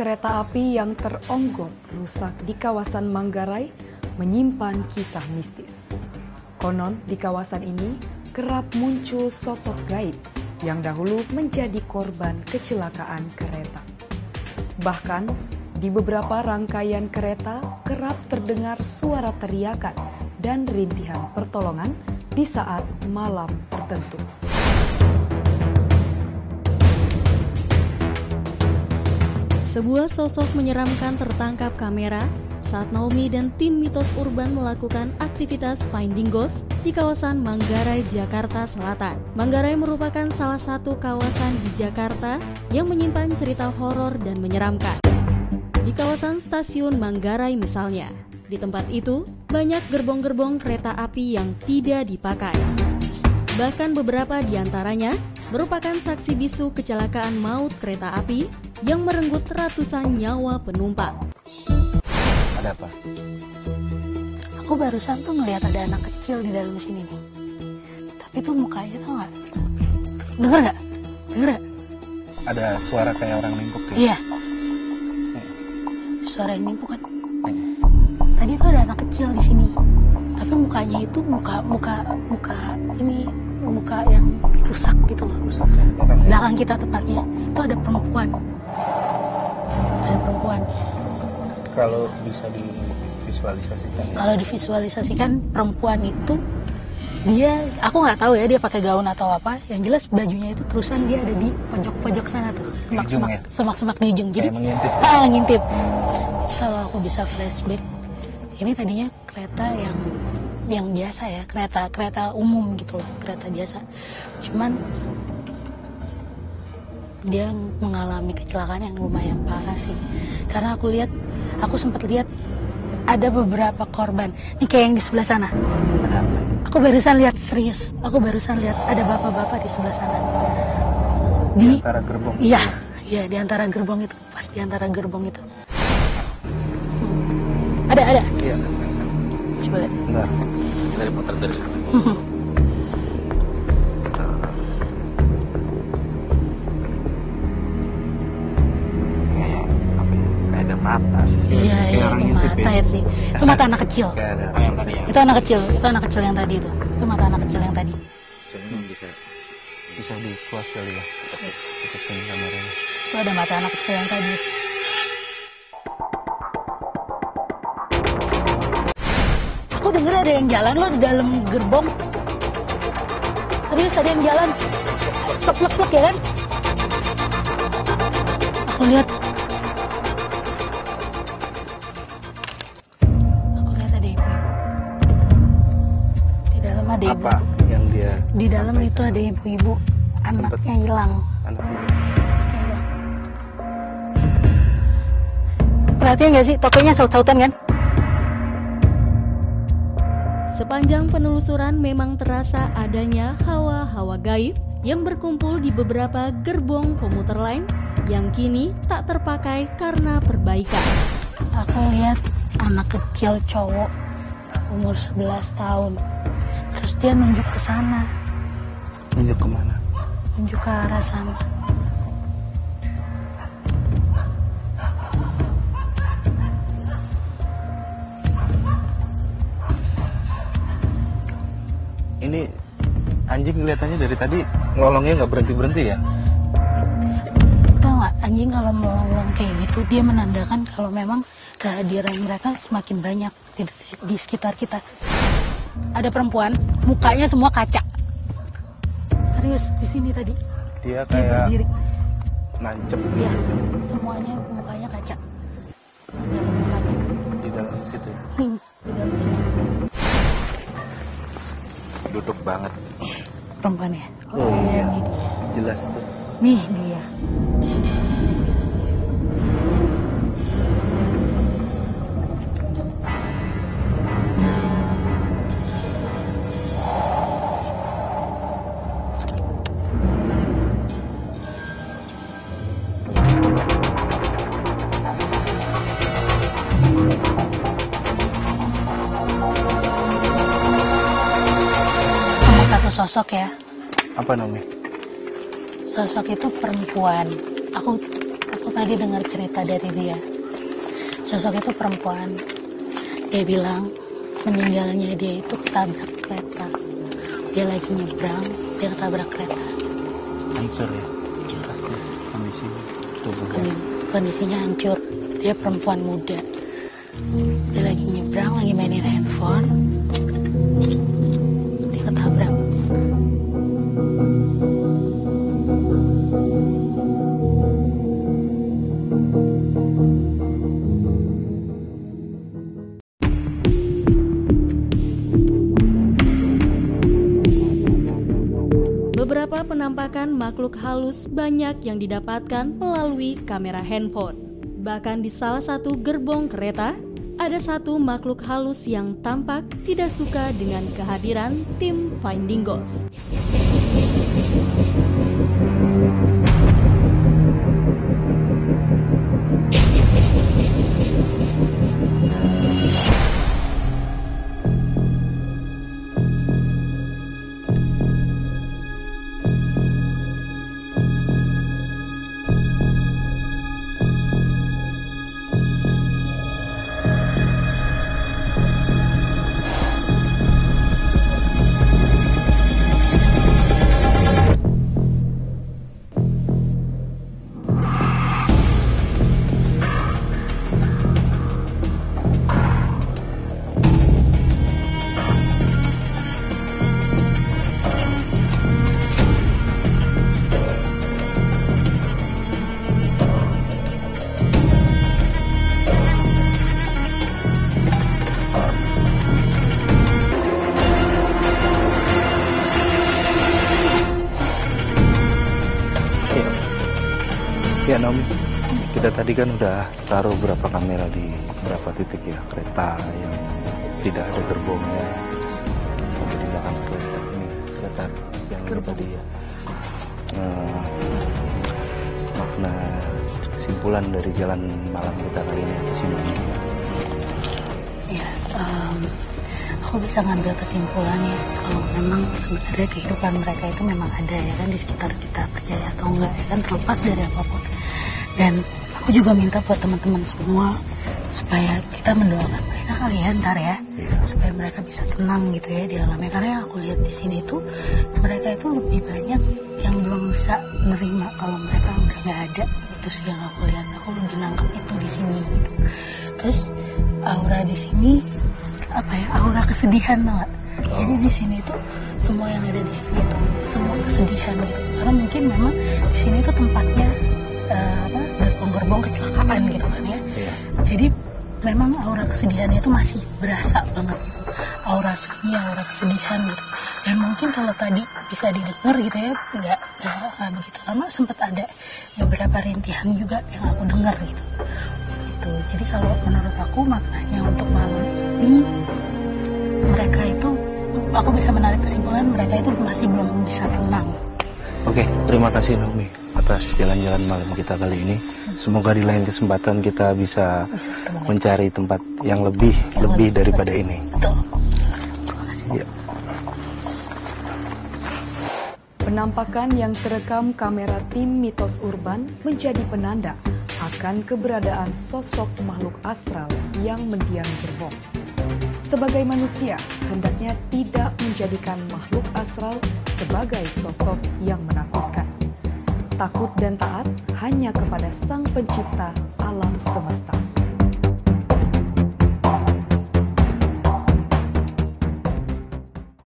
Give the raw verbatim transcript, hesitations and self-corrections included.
kereta api yang teronggok rusak di kawasan Manggarai menyimpan kisah mistis. Konon di kawasan ini kerap muncul sosok gaib yang dahulu menjadi korban kecelakaan kereta. Bahkan di beberapa rangkaian kereta kerap terdengar suara teriakan dan rintihan pertolongan di saat malam tertentu. Sebuah sosok menyeramkan tertangkap kamera saat Naomi dan tim Mitos Urban melakukan aktivitas finding ghost di kawasan Manggarai, Jakarta Selatan. Manggarai merupakan salah satu kawasan di Jakarta yang menyimpan cerita horor dan menyeramkan. Di kawasan stasiun Manggarai misalnya, di tempat itu banyak gerbong-gerbong kereta api yang tidak dipakai. Bahkan beberapa di antaranya merupakan saksi bisu kecelakaan maut kereta api yang merenggut ratusan nyawa penumpang. Ada apa? Aku barusan tuh ngelihat ada anak kecil di dalam sini nih. Tapi tuh mukanya tau gak? Dengar gak? Dengar gak? Ada suara kayak orang nimpuk ya? Iya. Suara yang nimpuk kan? Tadi tuh ada anak kecil di sini. Tapi mukanya itu muka muka muka ini muka yang rusak gitu loh. Belakang kita tepatnya itu ada perempuan. Ada perempuan. Kalau bisa divisualisasikan. Kalau divisualisasikan perempuan itu dia, aku nggak tahu ya dia pakai gaun atau apa. Yang jelas bajunya itu terusan dia ada di pojok-pojok sana tuh, semak-semak, ya? semak-semak di ujung. Jadi mengintip. Ah, ngintip. Kalau aku bisa flashback, ini tadinya kereta yang yang biasa ya, kereta kereta umum gitu loh, kereta biasa. Cuman dia mengalami kecelakaan yang lumayan parah sih. Karena aku lihat, aku sempat lihat ada beberapa korban. Ini kayak yang di sebelah sana. Aku barusan lihat, serius. Aku barusan lihat ada bapak-bapak di sebelah sana. Di, di antara gerbong. Iya, iya di antara gerbong itu, pas di antara gerbong itu. Hmm. Ada, ada. Iya. Coba lihat. Bentar. Kita dipotret dari sana. Mata sih. Iya, iya itu mata ya sih. Itu mata anak kecil. Ada yang tadi ya. Itu anak kecil, itu anak kecil yang tadi itu. Itu mata anak kecil yang tadi. Jadi bisa bisa di close kali ya. Tutupin kameranya. Itu ada mata anak kecil yang tadi. Aku denger ada yang jalan loh di dalam gerbong. Serius ada yang jalan. Plek-plek-plek ya kan? Aku lihat. Ada ibu. Apa yang dia di dalam sampaikan? Itu ada ibu-ibu, anaknya hilang. Anaknya hilang. Perhatian nggak sih tokonya saut-sautan kan? Sepanjang penelusuran memang terasa adanya hawa-hawa gaib yang berkumpul di beberapa gerbong komuter lain yang kini tak terpakai karena perbaikan. Aku lihat anak kecil cowok umur sebelas tahun. Terus dia nunjuk ke sana. Nunjuk ke mana? Nunjuk ke arah sana. Ini anjing kelihatannya dari tadi ngelolongnya nggak berhenti-berhenti ya? Tahu nggak, anjing kalau melolong kayak gitu dia menandakan kalau memang kehadiran mereka semakin banyak di, di sekitar kita. Ada perempuan, mukanya semua kaca. Serius di sini tadi. Dia kayak dia nancep. Iya, semuanya mukanya kaca. Di dalam situ. Hmm, di dalam sini. Duduk banget. Perempuannya. Oh, oh iya. Ini jelas tuh. Nih dia. Satu sosok ya. Apa namanya? Sosok itu perempuan. Aku aku tadi dengar cerita dari dia. Sosok itu perempuan. Dia bilang meninggalnya dia itu ketabrak kereta. Dia lagi nyebrang, dia ketabrak kereta. Hancur ya, kondisi tubuhnya. Kondisinya hancur. Dia perempuan muda. Dia lagi nyebrang, lagi mainin handphone. Dia ketabrak. Beberapa penampakan makhluk halus banyak yang didapatkan melalui kamera handphone. Bahkan di salah satu gerbong kereta, ada satu makhluk halus yang tampak tidak suka dengan kehadiran tim Finding Ghost. Ya Naomi, kita tadi kan udah taruh beberapa kamera di beberapa titik ya, kereta yang tidak ada gerbongnya sampai di belakang kereta ini, kereta yang ini tadi ya. Nah, makna kesimpulan dari jalan malam kita kali ini apa sih Naomi? Ya, um, aku bisa ngambil kesimpulannya kalau memang sebenarnya kehidupan mereka itu memang ada ya kan di sekitar kita, percaya atau enggak ya kan, terlepas dari apapun. Dan aku juga minta buat teman-teman semua supaya kita mendoakan mereka kali ya ntar ya, yeah. supaya mereka bisa tenang gitu ya di alamnya. Karena yang aku lihat di sini tuh mereka itu lebih banyak yang belum bisa menerima kalau mereka udah nggak ada. Itu sih yang aku lihat, aku lebih nangkep itu di sini gitu. Terus aura di sini apa ya, aura kesedihan banget. Oh. Jadi di sini tuh semua yang ada di sini tuh semua kesedihan gitu. Karena mungkin memang di sini tuh tempatnya uh, apa gerbong-gerbong kecelakaan gitu kan ya. Yeah. Jadi memang aura kesedihannya itu masih berasa banget. Aura sunyi, aura kesedihan gitu. Dan mungkin kalau tadi bisa didengar gitu ya, nggak nggak begitu lama sempat ada beberapa rintihan juga yang aku dengar gitu. Gitu. Jadi kalau menurut aku maknanya untuk malam ini mereka itu, aku bisa menarik kesimpulan mereka itu masih belum bisa tenang. Oke, terima kasih Naomi atas jalan-jalan malam kita kali ini. Semoga di lain kesempatan kita bisa, bisa mencari tempat yang lebih yang lebih daripada betul. Ini. Betul. Terima kasih. Ya. Penampakan yang terekam kamera tim Mitos Urban menjadi penanda akan keberadaan sosok makhluk astral yang mendiami gerbong. Sebagai manusia, hendaknya tidak menjadikan makhluk astral sebagai sosok yang menakutkan. Takut dan taat hanya kepada Sang Pencipta alam semesta.